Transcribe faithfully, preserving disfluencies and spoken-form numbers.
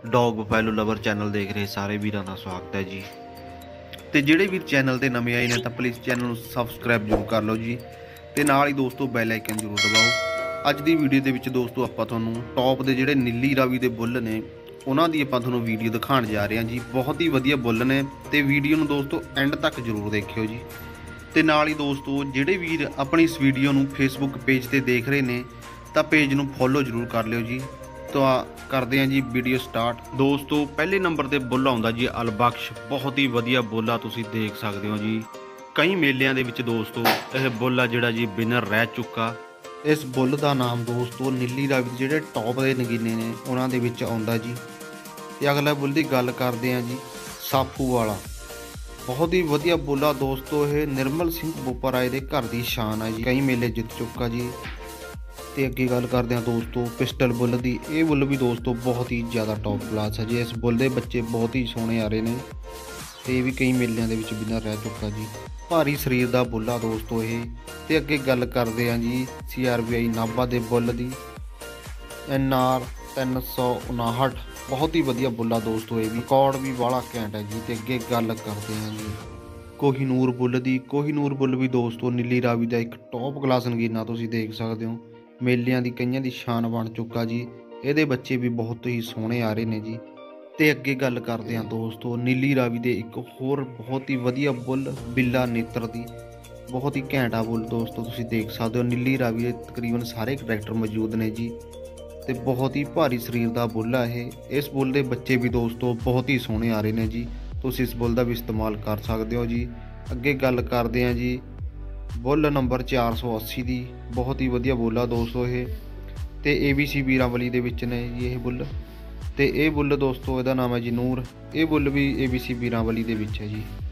Dog buffalo lover channel ਦੇਖ ਰਹੇ ਸਾਰੇ ਵੀਰਾਂ ਦਾ ਸਵਾਗਤ ਹੈ ਜੀ। ਤੇ ਜਿਹੜੇ ਵੀਰ ਚੈਨਲ ਤੇ ਨਵੇਂ ਆਏ ਨੇ ਤਾਂ ਪਲੀਜ਼ ਚੈਨਲ ਨੂੰ ਸਬਸਕ੍ਰਾਈਬ ਜ਼ਰੂਰ ਕਰ ਲਓ ਜੀ, ਤੇ ਨਾਲ ਹੀ ਦੋਸਤੋ ਬੈਲ ਆਈਕਨ ਜ਼ਰੂਰ ਦਬਾਓ। ਅੱਜ ਦੀ ਵੀਡੀਓ ਦੇ ਵਿੱਚ ਦੋਸਤੋ ਆਪਾਂ ਤੁਹਾਨੂੰ ਟੌਪ ਦੇ ਜਿਹੜੇ ਨੀਲੀ ਰਾਵੀ ਦੇ ਬੁੱਲ ਨੇ ਉਹਨਾਂ ਦੀ ਆਪਾਂ ਤੁਹਾਨੂੰ ਵੀਡੀਓ ਦਿਖਾਉਣ ਜਾ ਰਹੇ ਹਾਂ ਜੀ। ਬਹੁਤ ਹੀ ਵਧੀਆ ਬੁੱਲ ਨੇ ਤੇ ਵੀਡੀਓ ਨੂੰ ਦੋਸਤੋ ਐਂਡ ਤੱਕ ਜ਼ਰੂਰ ਦੇਖਿਓ ਜੀ। ਤੇ ਨਾਲ ਹੀ ਦੋਸਤੋ ਜਿਹੜੇ ਵੀਰ ਆਪਣੀ ਇਸ ਵੀਡੀਓ ਨੂੰ ਫੇਸਬੁੱਕ ਪੇਜ ਤੇ ਦੇਖ ਰਹੇ ਨੇ ਤਾਂ ਪੇਜ ਨੂੰ ਫੋਲੋ ਜ਼ਰੂਰ ਕਰ ਲਿਓ ਜੀ। तो करते हैं जी वीडियो स्टार्ट। दोस्तों पहले नंबर ते बुल आउंदा जी अलबख्श, बहुत ही वधिया बुल आ, तुसीं देख सकते हो जी। कई मेलियां दे विच दोस्तों यह बुल आ जिहड़ा जी विनर रह चुका। इस बुल का नाम दोस्तों नीली रावी जिहड़े टॉप के नगीने ने उन्हां दे विच आउंदा जी। ते अगला बुल की गल करते हैं जी साफू वाला, बहुत ही वधिया बुल आ दोस्तों। यह निर्मल सिंह बोपराए दे घर की शान है जी, कई मेले जित चुका जी। तो अगे गल करते हैं दोस्तों पिस्टल बुल की। ये बुल भी दोस्तों बहुत ही ज़्यादा टॉप क्लास है जी। इस बुल के बच्चे बहुत ही सोहने आ रहे हैं, तो ये भी कई मेलियां दे विच विनर रह चुका जी। भारी शरीर का बुल आ दोस्तों ये। तो अगे गल करते हैं G C R B I Nabha के बुल की, एन आर तीन सौ उनाहठ, बहुत ही वधिया बुल आ दोस्तों। ये भी रिकॉर्ड भी बड़ा घैंट है जी। तो अगे गल करते हैं जी कोहिनूर बुल की। कोहिनूर बुल भी दोस्तों नीली रावी का एक टॉप क्लास नगीना, तुसीं देख सकते हो। मेलियां दी कईयां दी शान बन चुका जी। ये बच्चे भी बहुत ही सोहने आ रहे हैं जी। तो अगे गल करते हैं दोस्तों नीली रावी दे एक होर बहुत ही वधिया बुल बिल्ला नेत्र की, बहुत ही घैंट आ बुल दोस्तों। तुसीं देख सकते हो नीली रावी दे तकरीबन सारे करैक्टर मौजूद ने जी। तो बहुत ही भारी शरीर का बुल है। इस बुल के बच्चे भी दोस्तों बहुत ही सोहने आ रहे हैं जी। तुसीं इस बुल का भी इस्तेमाल कर सकते हो जी। अगे गल करते हैं जी बुल नंबर चार सौ अस्सी की, बहुत ही वधिया बुल आ दोस्तों ये। तो ए बी सी वीरांवली दे विच ने जी ये बुल। तो ये बुल दोस्तों इसका नाम है जी नूर। ये बुल भी ए बी सी वीरांवली दे विच है जी।